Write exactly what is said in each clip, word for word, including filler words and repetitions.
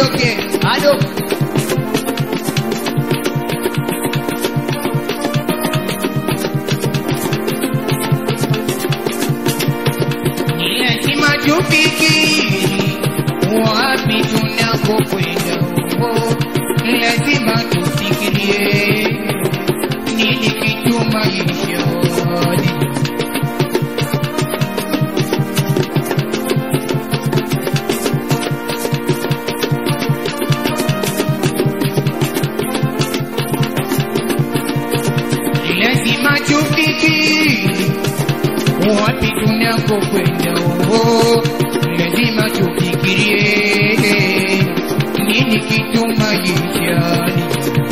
adoke, adoke. Ni lazima tufikiri wapi tunakokwenda, lazima tufikirie nini kitu maishani. Lazima tufikiri wapi tunakokwenda, lazima tufikirie nini kitu maishani.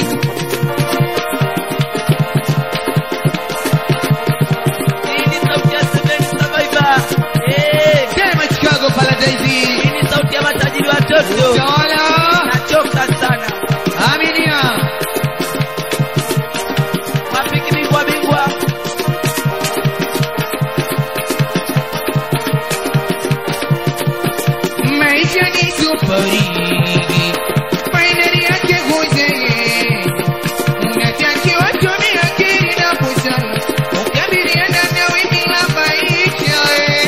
Hii ni sauti ya Seven Survivor. Eh, Sema Chicago Paradise. hii ni sauti ya matajiri watoto. Utawala. Nachoka sana. Aminia. Wapiki bingwa bingwa. Maisha ni sufuri, Fainali yake Uzeeni. Unatakiwa tumia akili na busara kukabiliana na wimbi la maisha.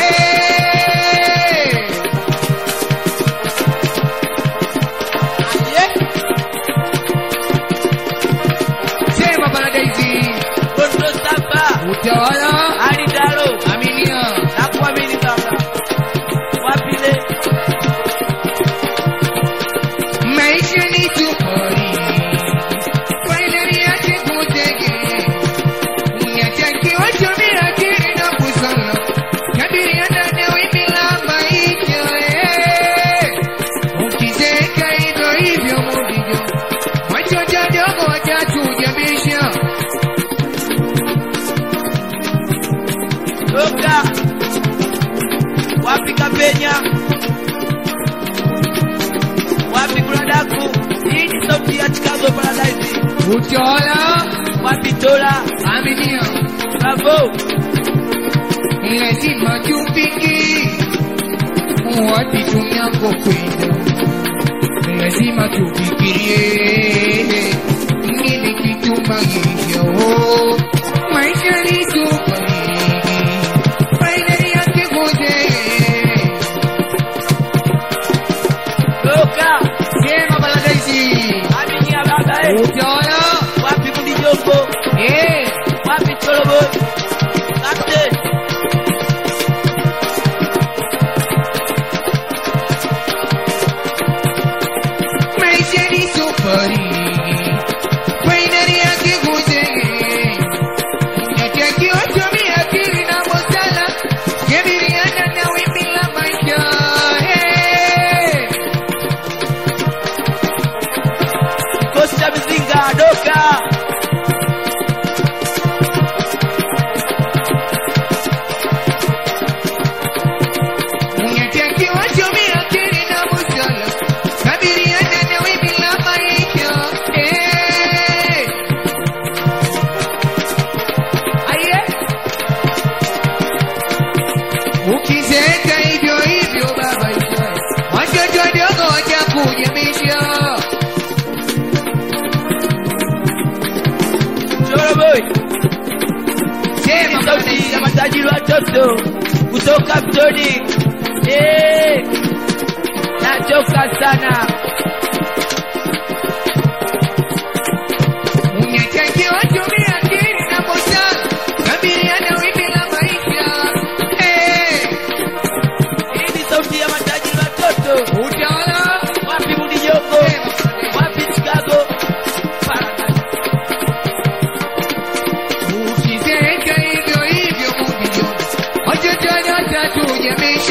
Sema Paradise. Kondo saba. Utawala. Ali dalo. Aminia. Nakuamini baba. Wapile. Maisha ni sufuri, Fainali yake Uzeeni. Unatakiwa tumia akili na busara kukabiliana na wimbi la maisha. Ukizeka hivyo hivyo muvivyo, watoto wadogo watatujamisha. Toka. Wapi kapenya? Wapi kuladaku? Hii ni sauti ya Chicago Paradise. Utawala. Wapi tola? Aminia. Bravo. Lazima tufikiri wapi tunakokwenda, lazima tufikirie nini kitu maisha. Maisha ni sufuri, Fainali yake Uzeeni. Toka. Sema Paradise. Aminia baba eh. Utawala. Wapi kundi joko? Eh. Wapi tolobo? Captain. Maisha ni sufuri, Fainali yake Uzeeni. Unatakiwa tumia akili na busara kukabiliana na wimbi la maisha. Hey! Kikosi cha Mizinga doka. Unatakiwa tumia akili na busara kukabiliana na wimbi la maisha. Hey! Aye! Ukizeka hivyo hivyo baba, watoto wadogo watakujamisha. Choro boy. Sema Sauti ya matajiri watoto kutoka Mtoni. Eh. Nachoka sana. unatakiwa tumia akili na busara kukabiliana na wimbi la maisha. Hey! Hii ni sauti ya matajiri watoto. Utawala. Wapi kundi joko? Wapi Chicago Paradise? Ukizeka hivyo hivyo muvivyo, watoto watatujamisha.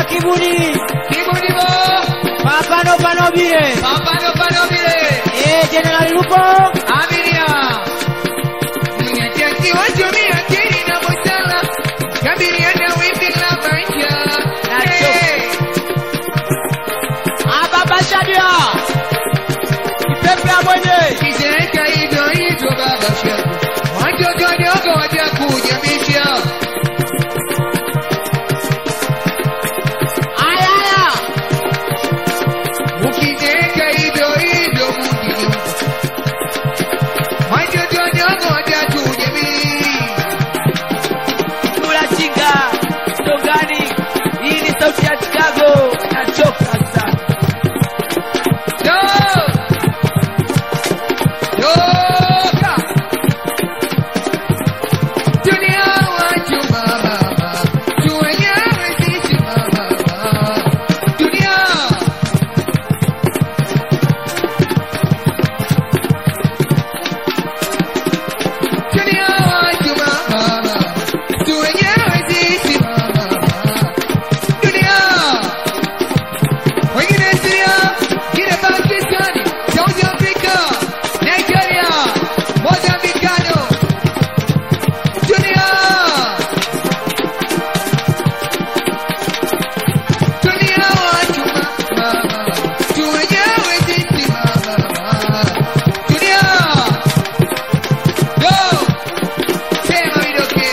kibuni. Kibuni bo. Papano pano bile. Papano pano bile. Eh, General Lupo. Aminia. Ningetia kiwacho mia kiri na mochala. Kabiliana wimbi la Maisha. Ababa Shadia. Kipepe mwenye. Kijeka hizo hizo baba shabu. Watoto wadogo watakuja misha. Aya aya. Ukijeka hizo hizo mujini. Watoto wadogo watakuja misha. Kula chinga. Togani. Hii ni sauti ya Chicago. Nachoka sana. Yo! Yo! Dunia watu mama, tuwenyewe sisi mama. Dunia. Dunia watu mama, tuwenyewe sisi mama. Dunia. Wengine Syria, wengine Pakistan, South Africa, Nigeria, Mozambicano. Dunia. Dunia watu mama, tuwenyewe sisi mama. Dunia. Go. Sema vidoke.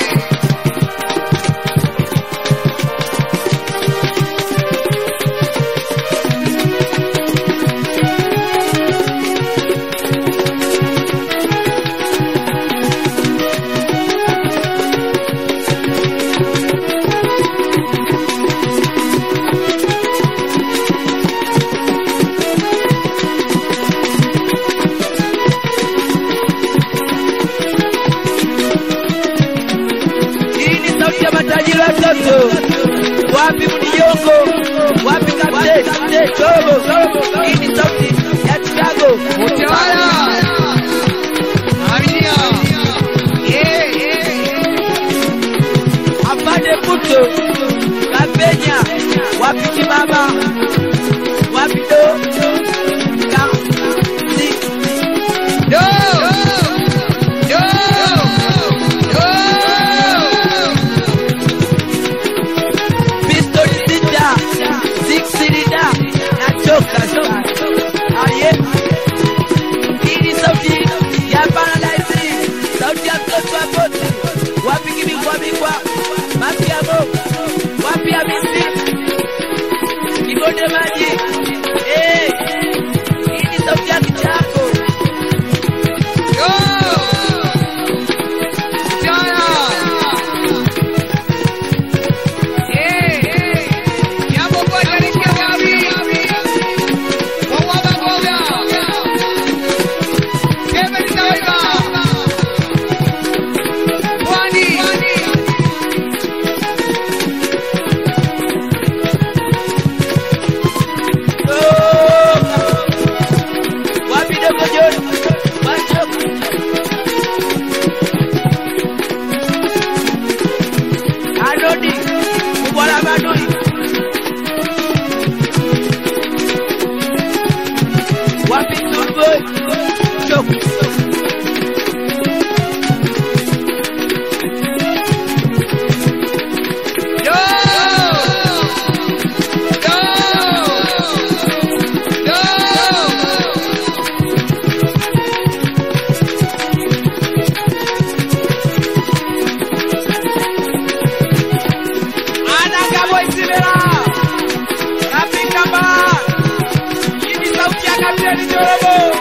Hii ni sauti ya matajiri wa Toto. Wapi Mniyongo? Wapi Kapteni? Tobo, Tobo. Hii ni sauti ya Chicago. Utawala. Aminia. Yeah, yeah. Apande Puto. Kapenya. Wapi Kimama? Wapi Do? Kamsi. Yo! Yo! Yo! Pistoli sita. Six cylinder. Nachoka sana. Aye. Hii ni sauti ya Paradise. Sauti ya mtoto wa Bote. Wapi Kibikwa Bikwa? Masiamo. Wapi Hamisi? Kibonde maji. Eh. Hii ni sauti ya Kichako. Yo! Utawala. Eh, eh. Jambo kwa jaribia wapi? Kwa waba ngoga. Kebe ni taifa. Wani. Oh. Wapi Dogo John? Machoka. Anodi. Kubwala Madui. Wapi Turbo? Choku. Yo! Yo! Yo! Anagabo isimera. Kapikamba. Hii ni sauti ya Kapteni Jorobo.